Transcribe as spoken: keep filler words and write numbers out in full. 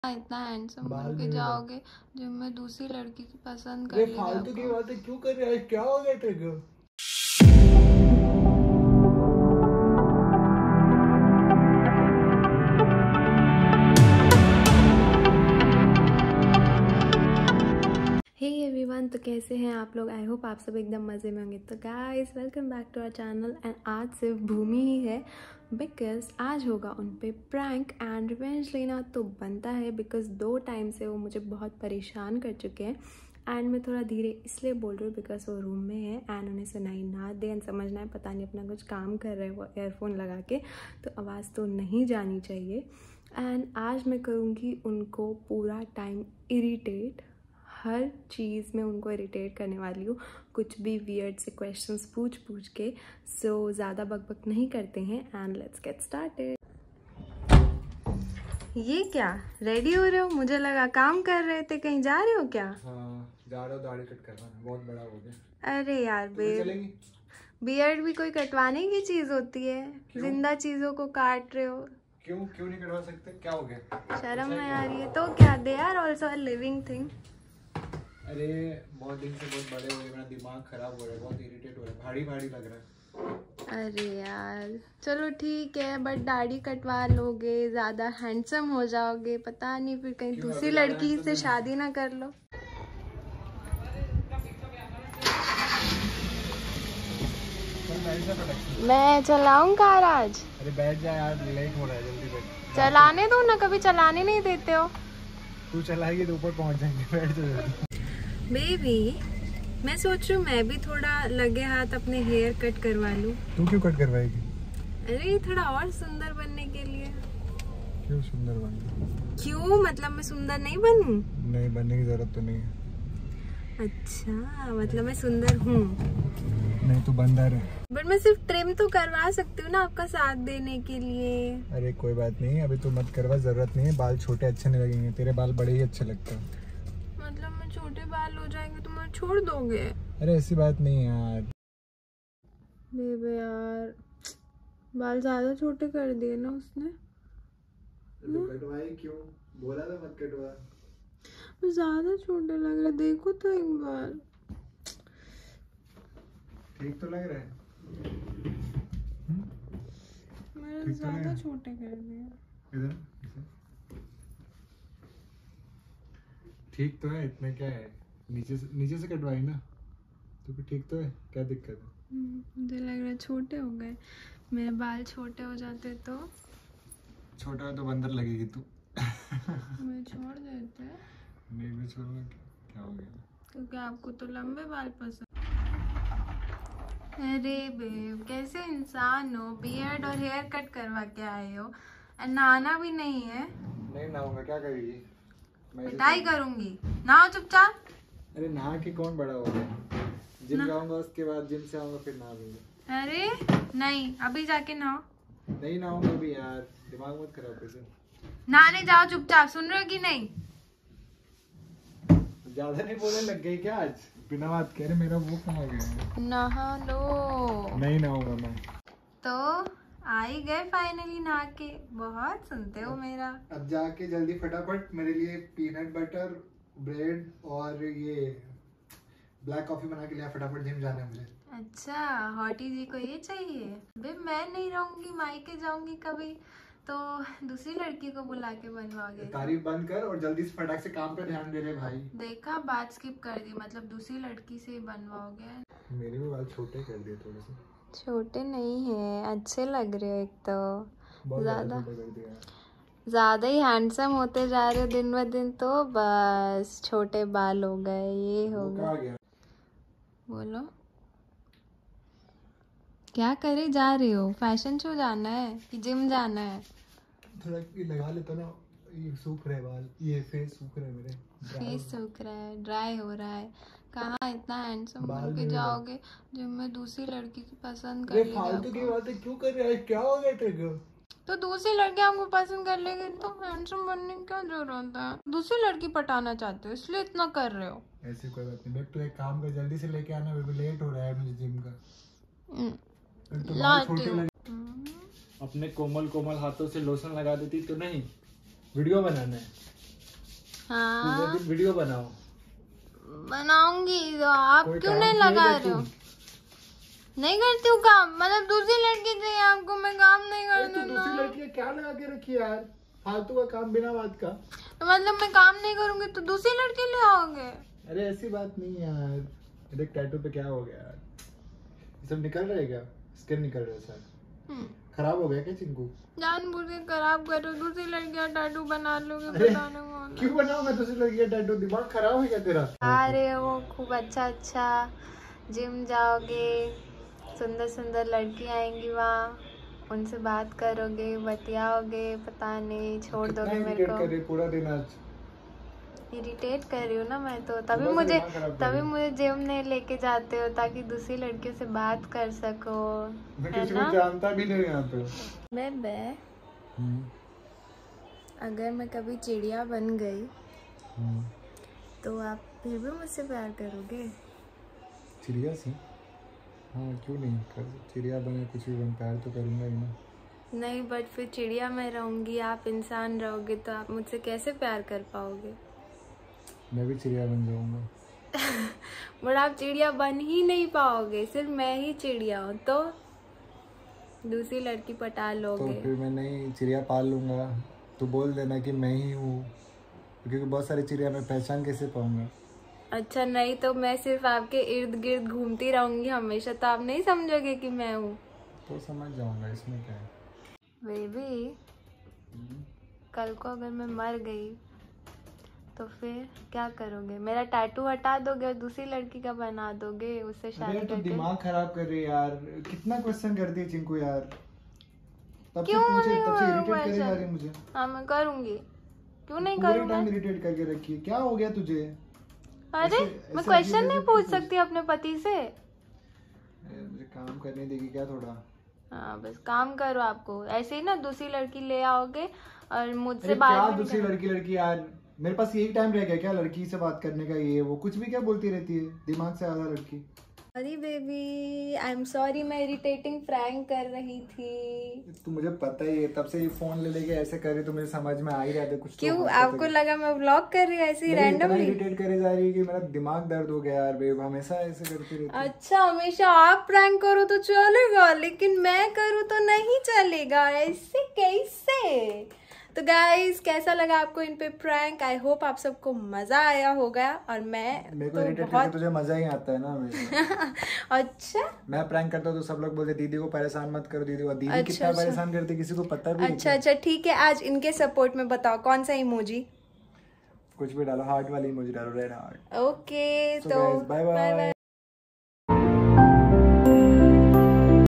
इतना हैंडसम बन के जाओगे जिम में दूसरी लड़की की पसंद कर ये लेगी। फालतू की बातें क्यों कर रहे हैं? क्या हो गया तेरे को? हे एवरीवन, तो कैसे हैं आप लोग? आई होप आप सब एकदम मज़े में होंगे। तो guys, welcome back to our channel. And आज सिर्फ भूमि ही है बिकॉज आज होगा उन पे प्रैंक एंड रिवेंज लेना तो बनता है। बिकॉज दो टाइम से वो मुझे बहुत परेशान कर चुके हैं एंड मैं थोड़ा धीरे इसलिए बोल रही हूँ बिकॉज वो रूम में है एंड उन्हें सुनाई ना दे एंड समझना है पता नहीं अपना कुछ काम कर रहे हैं वो एयरफोन लगा के, तो आवाज़ तो नहीं जानी चाहिए। एंड आज मैं करूँगी उनको पूरा टाइम इरिटेट, हर चीज़ में उनको इरिटेट करने वाली हूँ, कुछ भी वियर्ड से क्वेश्चंस पूछ पूछ के। सो so, ज़्यादा बकबक नहीं करते हैं एंड लेट्स गेट स्टार्टेड। ये क्या रेडी हो रहे हो? मुझे लगा काम कर रहे थे, कहीं जा रहे हो क्या? हाँ, जा रहा हूँ दाढ़ी कट करवाने, बहुत बड़ा हो गया। अरे यार बेब, बियर्ड भी कोई कटवाने की चीज़ होती है? जिंदा चीज़ों को काट रहे हो। क्यों क्यों नहीं कटवा सकते? क्या हो गया? शर्म है यार, ये तो क्या, they are also a living thing. अरे बहुत दिन से बहुत बड़े हुए, मेरा दिमाग खराब हो रहा है, बहुत इरिटेट हो रहा है, भारी भारी लग रहा है। अरे यार चलो ठीक है, बट दाढ़ी कटवा लोगे, ज़्यादा हैंडसम हो जाओगे, पता नहीं फिर कहीं दूसरी लड़की से शादी ना कर लो। मैं चलाऊं कार आज? अरे बैठ जा यार, लेट हो रहा है, जल्दी बैठ। चलाने दो ना, कभी चलाने नहीं देते हो। तू चलाएगी तो ऊपर पहुंच जाएंगे, बैठ जा जल्दी। बेबी, मैं सोच रही हूँ मैं भी थोड़ा लगे हाथ अपने हेयर कट करवा लूँ। तू क्यों कट करवाएगी? अरे थोड़ा और सुंदर बनने के लिए। क्यों सुंदर बनना? क्यों मतलब मैं सुंदर नहीं बनूं? नहीं, बनने की जरूरत तो नहीं है। अच्छा मतलब मैं सुंदर हूँ? नहीं, तू बंदर है। बट मैं सिर्फ ट्रिम तो करवा सकती हूँ ना आपका साथ देने के लिए। अरे कोई बात नहीं, अभी तू मत करवा, जरूरत नहीं है। बाल छोटे अच्छे नहीं लगेंगे, तेरे बाल बड़े ही अच्छे लगते हैं। मतलब मैं छोटे बाल हो जाएंगे तो मुझे छोड़ दोगे? अरे ऐसी बात नहीं यार। बेबे यार, बाल ज्यादा छोटे कर दिए ना उसने। तो कटवाई क्यों? बोला था मत कटवा। ज्यादा छोटे लग रहे, देखो तो एक बार। ठीक तो लग रहा है? मेरे ज्यादा छोटे कर दिए। इधर ठीक तो है, इतने क्या है? नीचे से नीचे से कटवाई ना, तो भी ठीक तो है, क्या दिक्कत है? मुझे लग रहा है छोटे हो गए। मेरे बाल छोटे हो जाते तो छोटा है तो बंदर लगेगी तू। मैं छोड़ देते। नहीं मैं छोड़ूंगा, क्या हो गया? क्योंकि आपको तो लंबे बाल पसंद। अरे बेब, कैसे इंसान हो, बियर्ड और हेयर कट करवा के आए हो, नहाना भी नहीं है। नहीं नहाऊंगा, क्या करेगी? पिटाई करूंगी, नहाओ चुपचाप। अरे नहा के कौन बड़ा हो गया? जिम जाऊंगा, उसके बाद जिम से आऊंगा फिर नहा लूंगा। अरे नहीं, अभी जाके नहाओ। नहीं नहाऊंगा अभी यार, दिमाग मत खराब कर। नहाने जाओ चुपचाप, सुन रहे हो कि नहीं? ज्यादा नहीं बोलने लग गई क्या आज? बिना बात कह रहे, मेरा वो कहाँ गया? नहा लो। नहीं नहाऊंगा मैं। तो आ ही गए फाइनली नहा के, बहुत सुनते हो मेरा। अब जाके जल्दी फटाफट मेरे लिए पीनट बटर ब्रेड और ये ब्लैक कॉफी बना के लिया, फटाफट जिम जाना है मुझे। अच्छा, हॉटी जी को ये चाहिए? बे मैं नहीं रहूंगी, मायके जाऊंगी कभी तो दूसरी लड़की को बुला के बनवाओगे। तारीफ बंद कर और जल्दी से फटाक से काम पे ध्यान दे रहे भाई। देखा, बात स्किप कर दी, मतलब दूसरी लड़की से बनवाओगे। मेरे भी बाल छोटे कर दिए थोड़े से। छोटे नहीं है, अच्छे लग रहे हो, एक तो ज्यादा ज्यादा ज्यादा ही हैंडसम होते जा रहे हो दिन ब दिन, तो बस छोटे बाल हो गए, ये हो गया। बोलो क्या करे जा रहे हो? फैशन शो जाना है कि जिम जाना है? थोड़ा ये लगा लेता ना, ये सूख रहे बाल, ये फेस सूख रहे मेरे। फेस सूख रहा है, ड्राई हो रहा है। कहाँ इतना हैंडसम बन के जाओगे जिम में दूसरी लड़की की पसंद कर लेगी? फालतू की बातें क्यों कर रहे हैं? क्या हो गया तेरे को? तो दूसरी लड़की आपको पसंद कर लेगी तो हैंडसम बनने की क्या जरूरत है? दूसरी लड़की पटाना चाहते हो इसलिए इतना कर रहे हो? ऐसी कोई बात नहीं। तू एक काम कर, जल्दी से लेके आना, बिल्कुल लेट हो रहा है मुझे जिम का। तो छोटे लगे। अपने कोमल कोमल हाथों से लोशन लगा देती तो नहीं, वीडियो बनाना है। हाँ वीडियो बनाओ। बनाऊंगी तो आप क्यों नहीं लगा रहे हो? नहीं करती हूँ काम, मतलब दूसरी लड़की चाहिए आपको, मैं काम नहीं करती हूँ। दूसरी लड़की क्या लगा के रखी यार, फालतू का काम बिना बात का। तो मतलब मैं काम नहीं करूंगी तो दूसरी लड़की ले आओगे? अरे ऐसी बात नहीं यार, देख टैटू पे क्या हो गया यार, ये सब निकल रहा है क्या? स्किन निकल रहा है सर, खराब हो गया क्या चिंकू? जानबूझ के खराब करो, दूसरी लड़कियां टैटू बना लोगे। बताने को क्यों बनाऊं मैं दूसरी लड़की का टैटू? दिमाग खराब है क्या तेरा? अरे वो खूब अच्छा अच्छा जिम जाओगे, सुंदर सुंदर लड़की आएंगी वहाँ, उनसे बात करोगे, बतियाओगे, पता नहीं छोड़ दोगे मेरे को। कर पूरा दिन आज इरिटेट कर रही हूँ ना मैं तो, तभी मुझे तभी मुझे जिम नहीं लेके जाते हो ताकि दूसरी लड़कियों से बात कर सको। मैं किसी को जानता भी नहीं यहाँ पे। बेबे अगर मैं कभी चिड़िया बन गई तो आप फिर भी मुझसे प्यार करोगे? चिड़िया से? हाँ क्यों नहीं, कर चिड़िया बने कुछ भी बन, प्यार तो करूँगा ही ना। नहीं बट फिर चिड़िया मैं रहूँगी, आप इंसान रहोगे, तो आप मुझसे कैसे प्यार कर पाओगे? मैं भी चिड़िया बन जाऊँगा। बट आप चिड़िया बन ही नहीं पाओगे, सिर्फ मैं ही चिड़िया हूँ, तो दूसरी लड़की पटा लोगे। तो फिर मैं नहीं चिड़िया पाल लूँगा, तो बोल देना कि मैं ही हूँ, क्योंकि बहुत सारी चिड़िया मैं पहचान कैसे पाऊँगा? अच्छा नहीं तो मैं सिर्फ आपके इर्द गिर्द घूमती रहूंगी हमेशा, तो आप नहीं समझोगे कि मैं हूँ? तो समझ जाऊंगा, इसमें क्या है। बेबी कल को अगर मैं मर गई तो फिर क्या करोगे? मेरा टैटू हटा दोगे और दूसरी लड़की का बना दोगे, उससे शादी करके? तो दिमाग खराब कर रही है यार, कितना क्वेश्चन करती है चिंकू यार। तब क्यों से मुझे, तब से नहीं इरिटेट करे जा रही है मुझे। हाँ मैं करूंगी, क्यों नहीं पूरे करूँगा? टाइम इरिटेट करके रखी है, क्या हो गया तुझे? अरे ऐसे, मैं ऐसे क्वेश्चन नहीं पूछ सकती अपने पति से? मुझे काम करने देगी क्या थोड़ा? हाँ बस काम करो, आपको ऐसे ही ना दूसरी लड़की ले आओगे और मुझसे बात बात क्या दूसरी लड़की लड़की यार, मेरे पास यही टाइम रह गया क्या लड़की से बात करने का? ये वो कुछ भी क्या बोलती रहती है, दिमाग से आधा लड़की। अरे बेबी आई एम सॉरी, मैं इरिटेटिंग प्रैंक कर रही थी। तो मुझे पता ही है, तब से ये फोन ले लेके ऐसे कर रही, तो मुझे समझ में आ ही रहा था कुछ। क्यों तो आपको लगा मैं व्लॉग कर रही हूँ ऐसे ही रैंडमली? इरिटेट करे जा रही है कि मेरा दिमाग दर्द हो गया यार बेब, हमेशा ऐसे करती रहती है। अच्छा हमेशा आप प्रैंक करो तो चलेगा, लेकिन मैं करूँ तो नहीं चलेगा, ऐसे कैसे? तो गाइस कैसा लगा आपको इन पे प्रैंक? आई होप आप सबको मजा आया होगा, और मैं मेरे को तो इरिटेट बहुत... करके तुझे मजा ही आता है ना हमेशा। अच्छा मैं प्रैंक करता हूँ तो सब लोग बोलते दीदी को परेशान मत करो, दीदी को। दीदी अच्छा, कितना अच्छा। परेशान करती किसी को पता भी नहीं। अच्छा अच्छा ठीक है, आज इनके सपोर्ट में बताओ कौन सा इमोजी? कुछ भी डालो, हार्ट वाली इमोजी डालो, रेड हार्ट। ओके तो बाय बाय।